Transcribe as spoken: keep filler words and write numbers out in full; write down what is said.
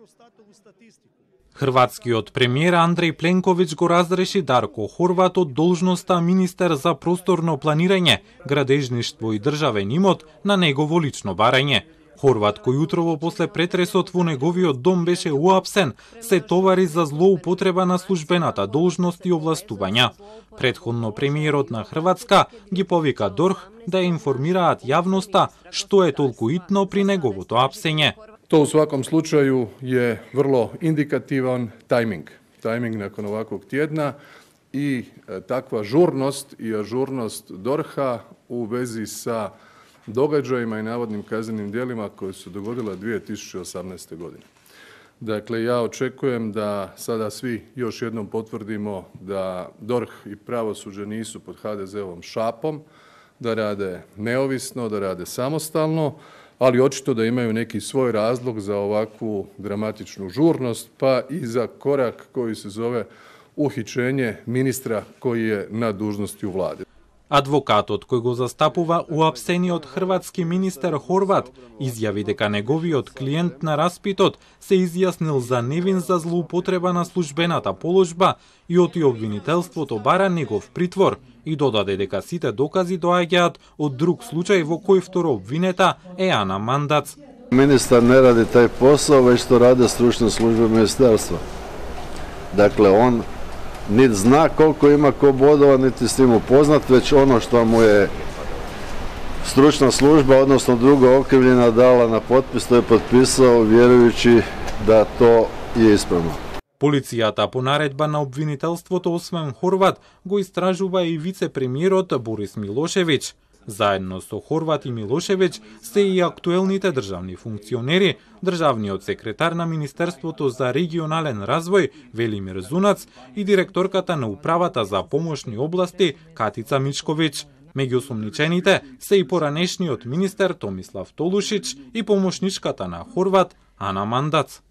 Хрватскиот премиер Андреј Пленковиќ го разреши Дарко Хорват од должноста министер за просторно планирање, градежништво и државен имот на негово лично барање. Хорват, кој утрово после претресот во неговиот дом беше уапсен, се товари за злоупотреба на службената должност и овластувања. Претходно премиерот на Хрватска ги повика ДОРХ да информираат јавноста што е толку итно при неговото апсење. To u svakom slučaju je vrlo indikativan tajming. Tajming nakon ovakvog tjedna i takva žurnost i ažurnost DORH-a u vezi sa događajima i navodnim kaznenim djelima koje su dogodila dvije tisuće osamnaeste. godine. Dakle, ja očekujem da sada svi još jednom potvrdimo da DORH i pravosuđe nisu pod ha de zeovom šapom, da rade neovisno, da rade samostalno, ali očito da imaju neki svoj razlog za ovakvu dramatičnu žurnost, pa i za korak koji se zove uhićenje ministra koji je na dužnosti u vladi. Адвокатот кој го застапува уапсениот хрватски министер Хорват изјави дека неговиот клиент на распитот се изјаснил за невин за злоупотреба на службената положба и оти обвинителството бара негов притвор и додаде дека сите докази доаѓаат од друг случај во кој второ обвинета е Ана Мандац. Министар не ради тај посао, веќе што ради стручна служба министерства. Dakle, on niti zna koliko ima ko bodova, niti s tim upoznat, već ono što mu je stručna služba, odnosno druga okrivljena dala na potpis, to je potpisao vjerujući da to je ispravno. Полицијата по наредба на обвинителството освен Хорват го истражува и вице-премиерот Борис Милошевиќ. Заедно со Хорват и Милошевиќ се и актуелните државни функционери, државниот секретар на Министерството за регионален развој Велимир Зунац и директорката на управата за помошни области Катица Мичковиќ. Меѓу осомничените се и поранешниот министер Томислав Толушич и помошничката на Хорват Ана Мандац.